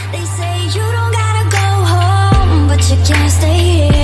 They say you don't gotta go home, but you can't stay here.